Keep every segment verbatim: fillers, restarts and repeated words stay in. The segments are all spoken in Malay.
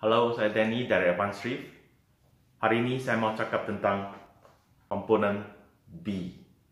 Halo, saya Danny dari Advanced Reef. Hari ini saya mau cakap tentang komponen B.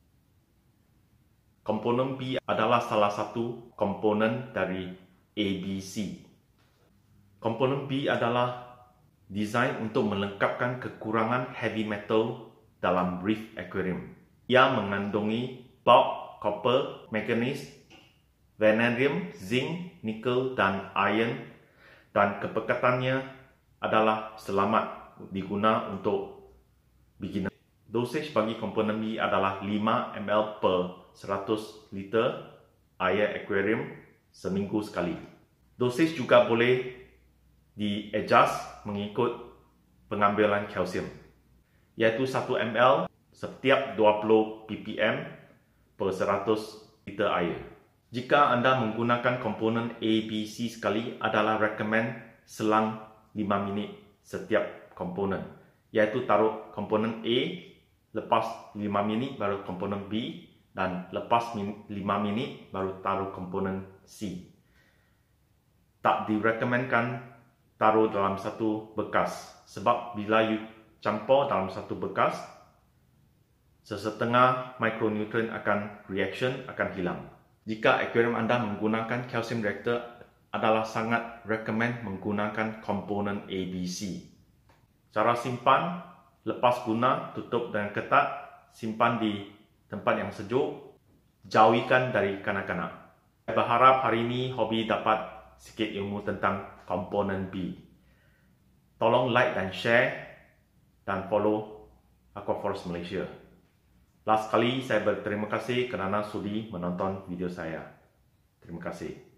Komponen B adalah salah satu komponen dari A B C. Komponen B adalah desain untuk melengkapkan kekurangan heavy metal dalam reef aquarium. Ia mengandungi bulk, copper, manganese, vanadium, zinc, nikel, dan iron, dan kepekatannya adalah selamat diguna untuk beginner. Dosage bagi komponen B adalah lima mililiter per seratus liter air aquarium seminggu sekali. Dosage juga boleh di-adjust mengikut pengambilan kalsium, yaitu satu mililiter setiap dua puluh ppm per seratus liter air. Jika anda menggunakan komponen A B C sekali, adalah recommend selang lima minit setiap komponen, yaitu taruh komponen A, lepas lima minit baru komponen B, dan lepas lima minit baru taruh komponen C. Tak direkomendkan taruh dalam satu bekas, sebab bila you campur dalam satu bekas, sesetengah mikronutrien akan reaction akan hilang. Jika aquarium anda menggunakan calcium reactor, adalah sangat recommend menggunakan komponen A B C. Cara simpan, lepas guna, tutup dengan ketat, simpan di tempat yang sejuk, jauhikan dari kanak-kanak. Saya berharap hari ini hobi dapat sikit ilmu tentang komponen B. Tolong like dan share dan follow Aquaforce Malaysia. Last kali saya berterima kasih kerana sudi menonton video saya. Terima kasih.